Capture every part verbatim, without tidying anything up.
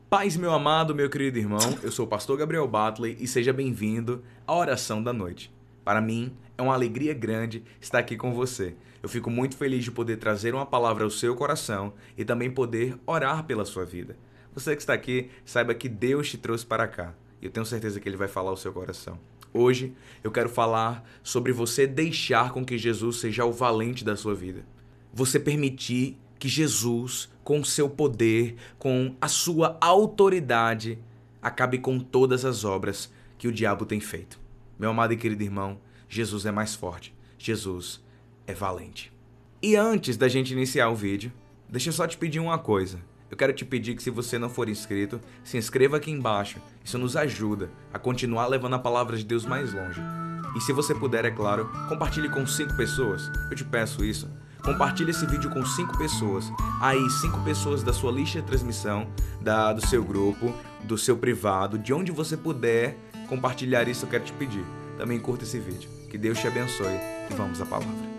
Paz, meu amado, meu querido irmão, eu sou o pastor Gabriel Batley e seja bem-vindo à oração da noite. Para mim, é uma alegria grande estar aqui com você. Eu fico muito feliz de poder trazer uma palavra ao seu coração e também poder orar pela sua vida. Você que está aqui, saiba que Deus te trouxe para cá e eu tenho certeza que Ele vai falar ao seu coração. Hoje, eu quero falar sobre você deixar com que Jesus seja o valente da sua vida. Você permitir que Jesus, com o seu poder, com a sua autoridade, acabe com todas as obras que o diabo tem feito. Meu amado e querido irmão, Jesus é mais forte. Jesus é valente. E antes da gente iniciar o vídeo, deixa eu só te pedir uma coisa. Eu quero te pedir que, se você não for inscrito, se inscreva aqui embaixo. Isso nos ajuda a continuar levando a palavra de Deus mais longe. E se você puder, é claro, compartilhe com cinco pessoas. Eu te peço isso. Compartilhe esse vídeo com cinco pessoas. Aí, cinco pessoas da sua lista de transmissão, da, do seu grupo, do seu privado, de onde você puder compartilhar isso, eu quero te pedir. Também curta esse vídeo. Que Deus te abençoe e vamos à palavra.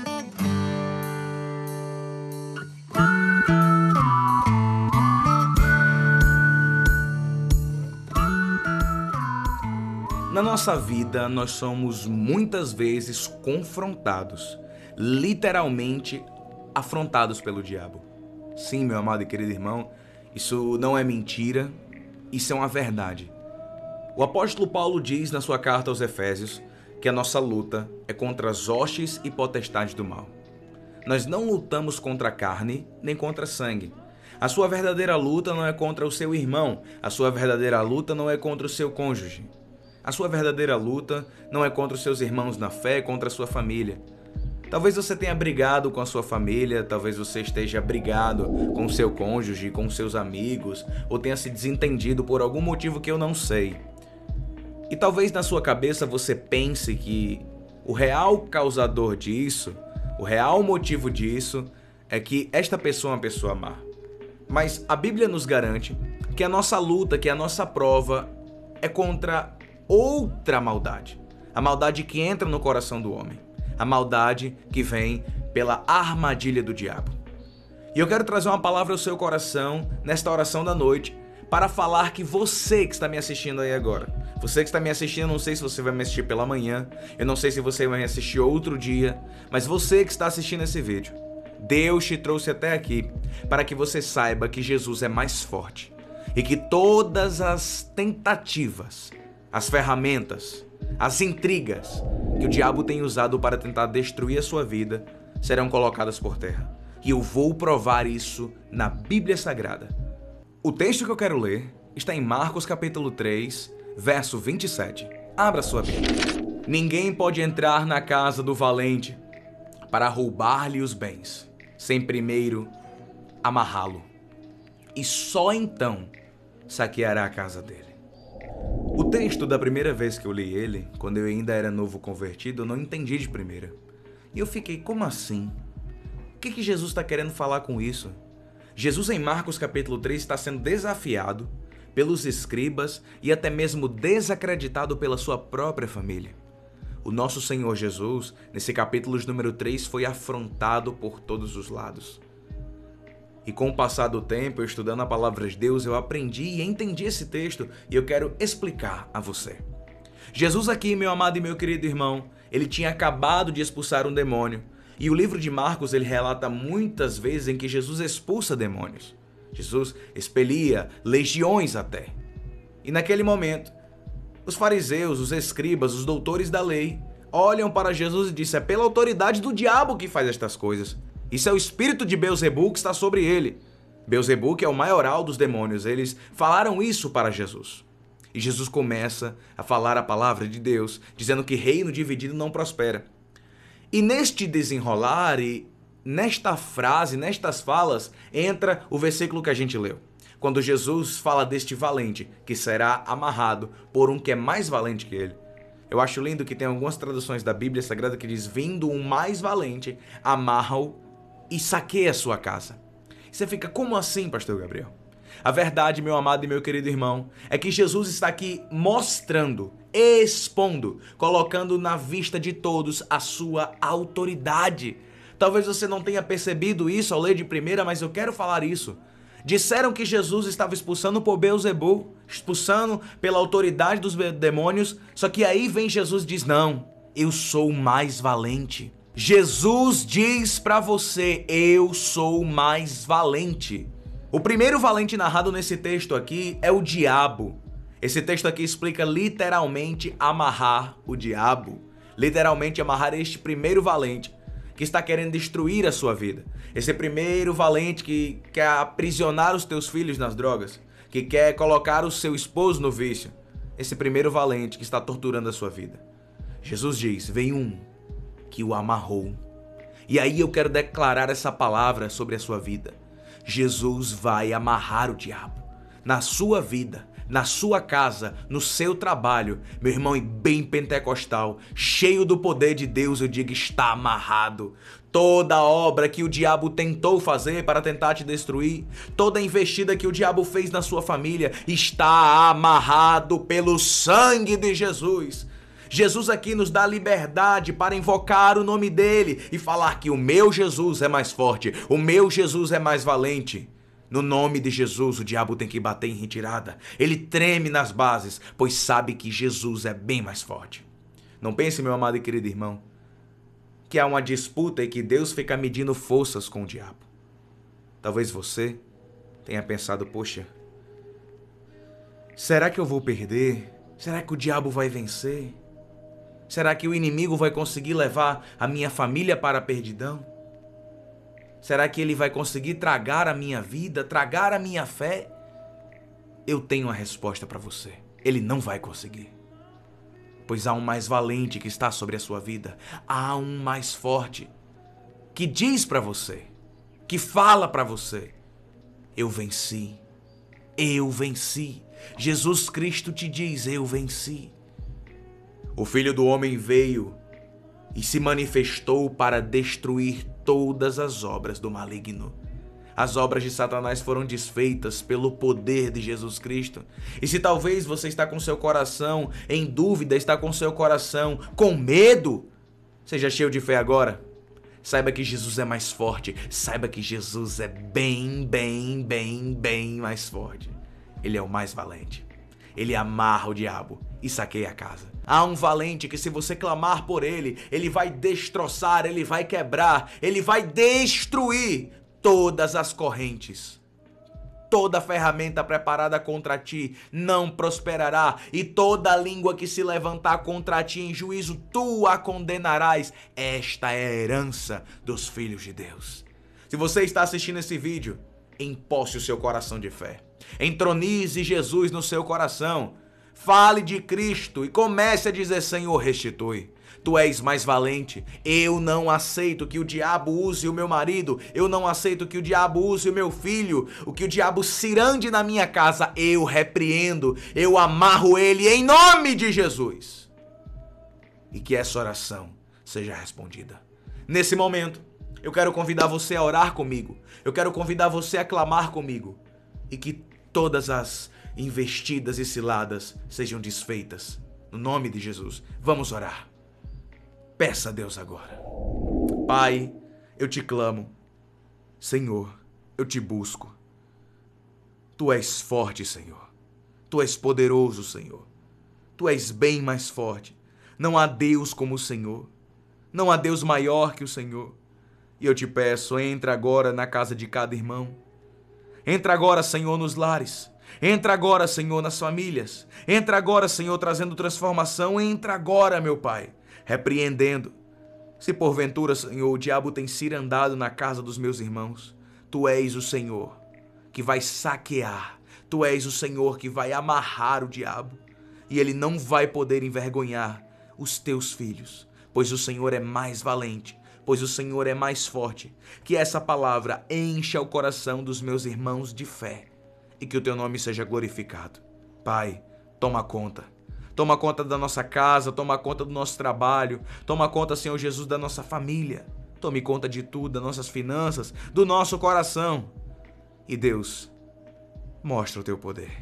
Na nossa vida, nós somos muitas vezes confrontados, literalmente afrontados pelo diabo. Sim, meu amado e querido irmão, isso não é mentira, isso é uma verdade. O apóstolo Paulo diz na sua carta aos Efésios que a nossa luta é contra as hostes e potestades do mal. Nós não lutamos contra a carne nem contra sangue. A sua verdadeira luta não é contra o seu irmão, a sua verdadeira luta não é contra o seu cônjuge. A sua verdadeira luta não é contra os seus irmãos na fé, é contra a sua família. Talvez você tenha brigado com a sua família, talvez você esteja brigado com o seu cônjuge, com seus amigos, ou tenha se desentendido por algum motivo que eu não sei. E talvez na sua cabeça você pense que o real causador disso, o real motivo disso, é que esta pessoa é uma pessoa má. Mas a Bíblia nos garante que a nossa luta, que a nossa prova é contra outra maldade. A maldade que entra no coração do homem. A maldade que vem pela armadilha do diabo. E eu quero trazer uma palavra ao seu coração nesta oração da noite para falar que você que está me assistindo aí agora, você que está me assistindo, não sei se você vai me assistir pela manhã, eu não sei se você vai me assistir outro dia, mas você que está assistindo esse vídeo, Deus te trouxe até aqui para que você saiba que Jesus é mais forte e que todas as tentativas, as ferramentas, as intrigas que o diabo tem usado para tentar destruir a sua vida serão colocadas por terra. E eu vou provar isso na Bíblia Sagrada. O texto que eu quero ler está em Marcos capítulo três, verso vinte e sete. Abra sua Bíblia. Ninguém pode entrar na casa do valente para roubar-lhe os bens, sem primeiro amarrá-lo. E só então saqueará a casa dele. O texto, da primeira vez que eu li ele, quando eu ainda era novo convertido, eu não entendi de primeira. E eu fiquei, como assim? O que, que Jesus está querendo falar com isso? Jesus, em Marcos capítulo três, está sendo desafiado pelos escribas e até mesmo desacreditado pela sua própria família. O nosso Senhor Jesus, nesse capítulo número três, foi afrontado por todos os lados. E com o passar do tempo, eu estudando a palavra de Deus, eu aprendi e entendi esse texto e eu quero explicar a você. Jesus aqui, meu amado e meu querido irmão, ele tinha acabado de expulsar um demônio. E o livro de Marcos, ele relata muitas vezes em que Jesus expulsa demônios. Jesus expelia legiões até. E naquele momento, os fariseus, os escribas, os doutores da lei, olham para Jesus e dizem: é pela autoridade do diabo que faz estas coisas. Isso é o espírito de Beelzebu que está sobre ele. Beelzebu, que é o maioral dos demônios, eles falaram isso para Jesus. E Jesus começa a falar a palavra de Deus, dizendo que reino dividido não prospera. E neste desenrolar e nesta frase, nestas falas, entra o versículo que a gente leu. Quando Jesus fala deste valente, que será amarrado por um que é mais valente que ele. Eu acho lindo que tem algumas traduções da Bíblia Sagrada que diz: vindo um mais valente, amarra-o e saqueia a sua casa. E você fica, como assim, pastor Gabriel? A verdade, meu amado e meu querido irmão, é que Jesus está aqui mostrando, expondo, colocando na vista de todos a sua autoridade. Talvez você não tenha percebido isso ao ler de primeira, mas eu quero falar isso. Disseram que Jesus estava expulsando por Beelzebul, expulsando pela autoridade dos demônios, só que aí vem Jesus e diz: não, eu sou o mais valente. Jesus diz pra você: eu sou o mais valente. O primeiro valente narrado nesse texto aqui é o diabo. Esse texto aqui explica literalmente amarrar o diabo. Literalmente amarrar este primeiro valente que está querendo destruir a sua vida. Esse primeiro valente que quer aprisionar os teus filhos nas drogas, que quer colocar o seu esposo no vício. Esse primeiro valente que está torturando a sua vida. Jesus diz: vem um que o amarrou. E aí eu quero declarar essa palavra sobre a sua vida. Jesus vai amarrar o diabo na sua vida, na sua casa, no seu trabalho. Meu irmão, e bem pentecostal, cheio do poder de Deus, eu digo: está amarrado. Toda obra que o diabo tentou fazer para tentar te destruir, toda investida que o diabo fez na sua família, está amarrado pelo sangue de Jesus. Jesus aqui nos dá liberdade para invocar o nome dele e falar que o meu Jesus é mais forte, o meu Jesus é mais valente. No nome de Jesus, o diabo tem que bater em retirada. Ele treme nas bases, pois sabe que Jesus é bem mais forte. Não pense, meu amado e querido irmão, que há uma disputa e que Deus fica medindo forças com o diabo. Talvez você tenha pensado: poxa, será que eu vou perder? Será que o diabo vai vencer? Será que o inimigo vai conseguir levar a minha família para a perdidão? Será que ele vai conseguir tragar a minha vida, tragar a minha fé? Eu tenho a resposta para você. Ele não vai conseguir. Pois há um mais valente que está sobre a sua vida. Há um mais forte que diz para você, que fala para você: eu venci. Eu venci. Jesus Cristo te diz: eu venci. O Filho do Homem veio e se manifestou para destruir todas as obras do maligno. As obras de Satanás foram desfeitas pelo poder de Jesus Cristo. E se talvez você está com seu coração em dúvida, está com seu coração com medo, seja cheio de fé agora. Saiba que Jesus é mais forte. Saiba que Jesus é bem, bem, bem, bem mais forte. Ele é o mais valente. Ele amarra o diabo e saqueia a casa. Há um valente que, se você clamar por ele, ele vai destroçar, ele vai quebrar, ele vai destruir todas as correntes. Toda ferramenta preparada contra ti não prosperará, e toda língua que se levantar contra ti em juízo, tu a condenarás. Esta é a herança dos filhos de Deus. Se você está assistindo esse vídeo, emposse o seu coração de fé. Entronize Jesus no seu coração. Fale de Cristo e comece a dizer: Senhor, restitui. Tu és mais valente. Eu não aceito que o diabo use o meu marido. Eu não aceito que o diabo use o meu filho. O que o diabo cirande na minha casa, eu repreendo. Eu amarro ele em nome de Jesus. E que essa oração seja respondida. Nesse momento, eu quero convidar você a orar comigo. Eu quero convidar você a clamar comigo. E que todas as investidas e ciladas sejam desfeitas. No nome de Jesus. Vamos orar. Peça a Deus agora. Pai, eu te clamo. Senhor, eu te busco. Tu és forte, Senhor. Tu és poderoso, Senhor. Tu és bem mais forte. Não há Deus como o Senhor. Não há Deus maior que o Senhor. E eu te peço, entra agora na casa de cada irmão. Entra agora, Senhor, nos lares. Entra agora, Senhor, nas famílias. Entra agora, Senhor, trazendo transformação. Entra agora, meu Pai, repreendendo. Se porventura, Senhor, o diabo tem cirandado na casa dos meus irmãos, Tu és o Senhor que vai saquear. Tu és o Senhor que vai amarrar o diabo. E ele não vai poder envergonhar os Teus filhos, pois o Senhor é mais valente, pois o Senhor é mais forte. Que essa palavra encha o coração dos meus irmãos de fé e que o Teu nome seja glorificado. Pai, toma conta. Toma conta da nossa casa, toma conta do nosso trabalho, toma conta, Senhor Jesus, da nossa família. Tome conta de tudo, das nossas finanças, do nosso coração. E Deus, mostra o Teu poder.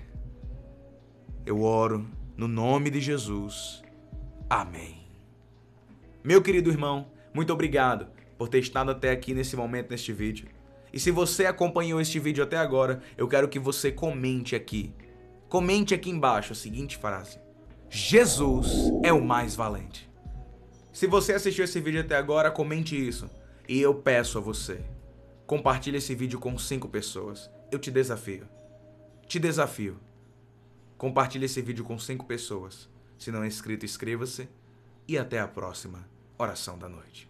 Eu oro no nome de Jesus. Amém. Meu querido irmão, muito obrigado por ter estado até aqui nesse momento, neste vídeo. E se você acompanhou este vídeo até agora, eu quero que você comente aqui. Comente aqui embaixo a seguinte frase: Jesus é o mais valente. Se você assistiu esse vídeo até agora, comente isso. E eu peço a você, compartilhe esse vídeo com cinco pessoas. Eu te desafio. Te desafio. Compartilhe esse vídeo com cinco pessoas. Se não é inscrito, inscreva-se. E até a próxima oração da noite.